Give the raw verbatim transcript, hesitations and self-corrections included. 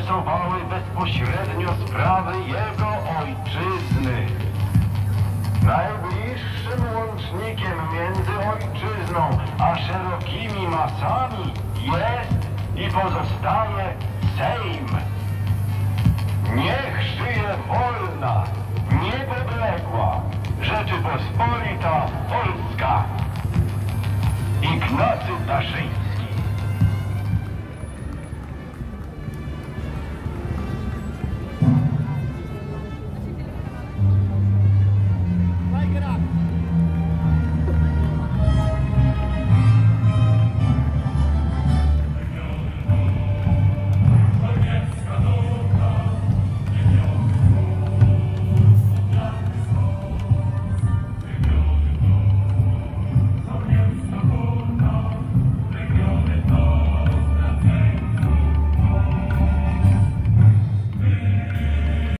interesowały bezpośrednio sprawy jego ojczyzny. Najbliższym łącznikiem między ojczyzną a szerokimi masami jest i pozostaje Sejm. Niech żyje wolna, niepodległa Rzeczypospolita Polska. Ignacy Daszyński.